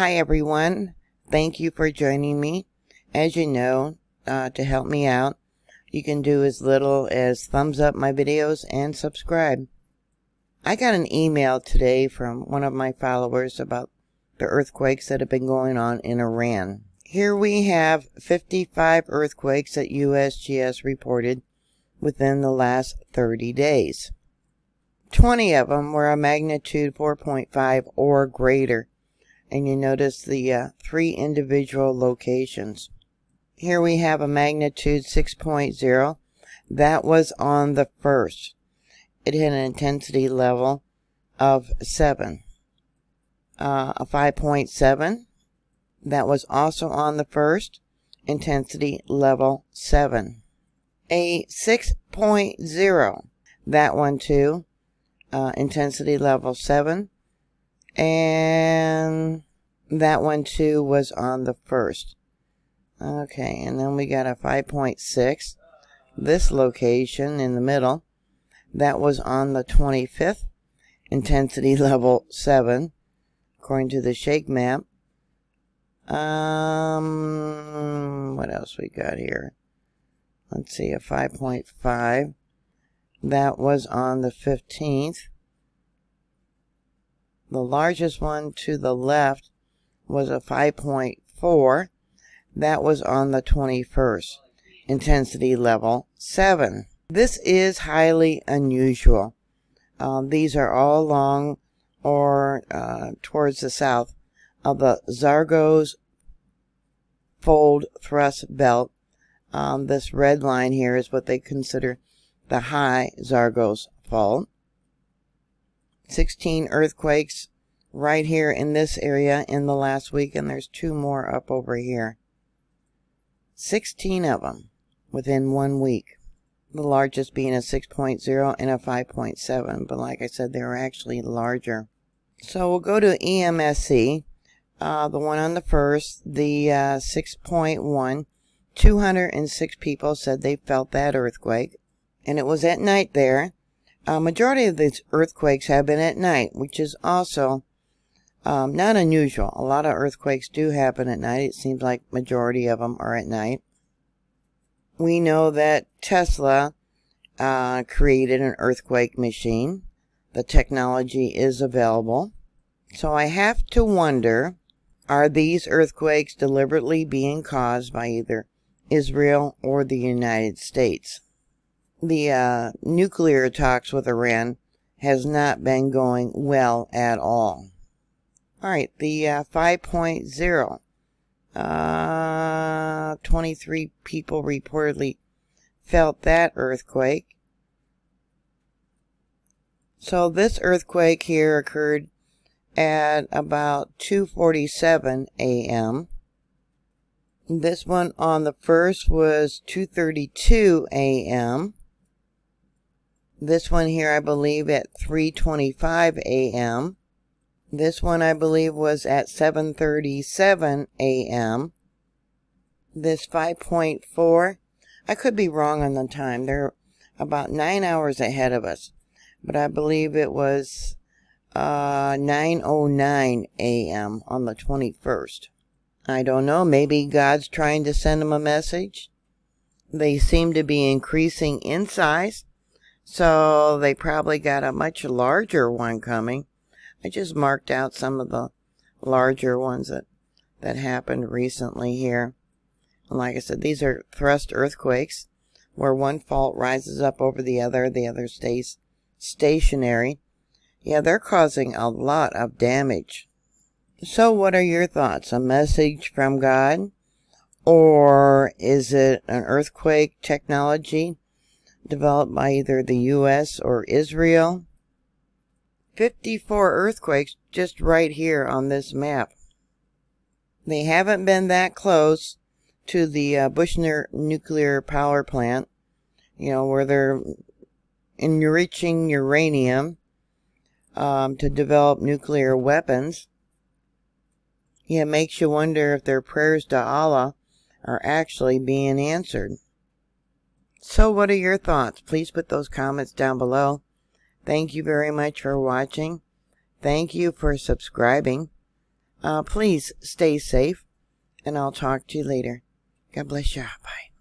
Hi everyone, thank you for joining me. As you know, to help me out, you can do as little as thumbs up my videos and subscribe. I got an email today from one of my followers about the earthquakes that have been going on in Iran. Here we have 55 earthquakes that USGS reported within the last 30 days. 20 of them were a magnitude 4.5 or greater. And you notice the 3 individual locations. Here we have a magnitude 6.0. That was on the 1st. It had an intensity level of 7. A 5.7. That was also on the 1st. Intensity level 7. A 6.0. That one too. Intensity level 7. And that one too was on the 1st. Okay, and then we got a 5.6. This location in the middle, that was on the 25th. Intensity level 7, according to the shake map. What else we got here? Let's see, a 5.5. That was on the 15th. The largest one to the left was a 5.4. That was on the 21st. Intensity level 7. This is highly unusual. These are all along or towards the south of the Zagros Fold Thrust Belt. This red line here is what they consider the high Zagros Fault. 16 earthquakes right here in this area in the last week, and there's 2 more up over here. 16 of them within 1 week. The largest being a 6.0 and a 5.7, but like I said, they were actually larger. So we'll go to EMSC, the one on the 1st, the 6.1. 206 people said they felt that earthquake, and it was at night there. Majority of these earthquakes have been at night, which is also not unusual. A lot of earthquakes do happen at night. It seems like majority of them are at night. We know that Tesla created an earthquake machine. The technology is available. So I have to wonder, are these earthquakes deliberately being caused by either Israel or the United States? The nuclear talks with Iran has not been going well at all. Alright, the 5.0. 23 people reportedly felt that earthquake. So this earthquake here occurred at about 2:47 a.m. This one on the 1st was 2:32 a.m. This one here, I believe, at 3:25 a.m. This one, I believe, was at 7:37 a.m. This 5.4, I could be wrong on the time. They're about 9 hours ahead of us. But I believe it was 9:09 a.m. on the 21st. I don't know, maybe God's trying to send them a message. They seem to be increasing in size. So they probably got a much larger one coming. I just marked out some of the larger ones that happened recently here. And like I said, these are thrust earthquakes where one fault rises up over the other stays stationary. Yeah, they're causing a lot of damage. So what are your thoughts? A message from God? Or is it an earthquake technology developed by either the U.S. or Israel? 54 earthquakes just right here on this map. They haven't been that close to the Bushehr nuclear power plant, you know, where they're enriching uranium to develop nuclear weapons. Yeah, it makes you wonder if their prayers to Allah are actually being answered. So what are your thoughts? Please put those comments down below. Thank you very much for watching. Thank you for subscribing. Please stay safe, and I'll talk to you later. God bless you. Bye.